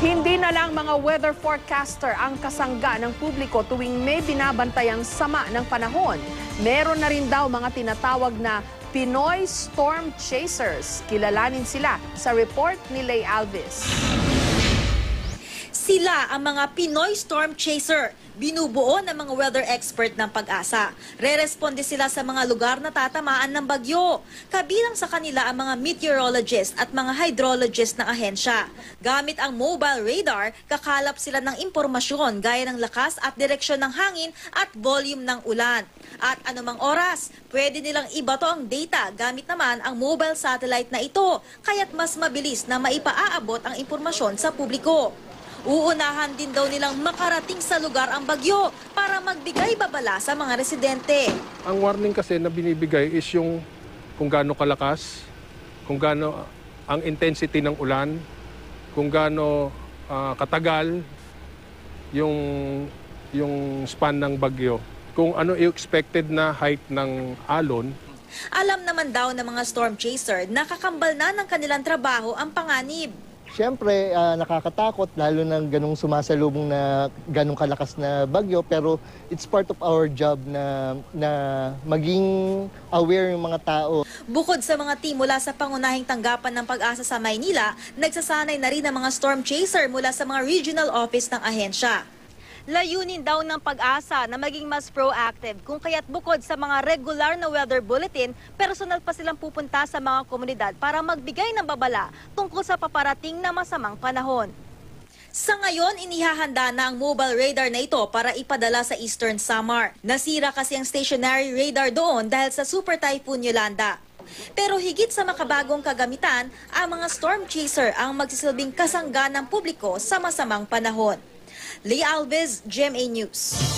Hindi na lang mga weather forecaster ang kasangga ng publiko tuwing may binabantayang sama ng panahon. Meron na rin daw mga tinatawag na Pinoy Storm Chasers. Kilalanin sila sa report ni Lay Alves. Sila ang mga Pinoy Storm Chaser, binubuo ng mga weather expert ng Pag-asa. Re-responde sila sa mga lugar na tatamaan ng bagyo. Kabilang sa kanila ang mga meteorologist at mga hydrologist ng ahensya. Gamit ang mobile radar, kakalap sila ng impormasyon gaya ng lakas at direksyon ng hangin at volume ng ulan. At anumang oras, pwede nilang ibato ang data gamit naman ang mobile satellite na ito, kaya't mas mabilis na maipaaabot ang impormasyon sa publiko. Uunahan din daw nilang makarating sa lugar ang bagyo para magbigay babala sa mga residente. Ang warning kasi na binibigay is yung kung gaano kalakas, kung gaano ang intensity ng ulan, kung gaano katagal yung span ng bagyo, kung ano yung expected na height ng alon. Alam naman daw ng mga storm chaser na kakambal na ng kanilang trabaho ang panganib. Siyempre, nakakatakot lalo ng ganong sumasalubong na ganong kalakas na bagyo, pero it's part of our job na maging aware yung mga tao. Bukod sa mga team mula sa pangunahing tanggapan ng Pag-asa sa Maynila, nagsasanay na rin ang mga storm chaser mula sa mga regional office ng ahensya. Layunin daw ng Pag-asa na maging mas proactive kung kaya't bukod sa mga regular na weather bulletin, personal pa silang pupunta sa mga komunidad para magbigay ng babala tungkol sa paparating na masamang panahon. Sa ngayon, inihahanda na ang mobile radar na ito para ipadala sa Eastern Samar. Nasira kasi ang stationary radar doon dahil sa Super Typhoon Yolanda. Pero higit sa makabagong kagamitan, ang mga storm chaser ang magsisilbing kasangga ng publiko sa masamang panahon. Lay Alves, GMA News.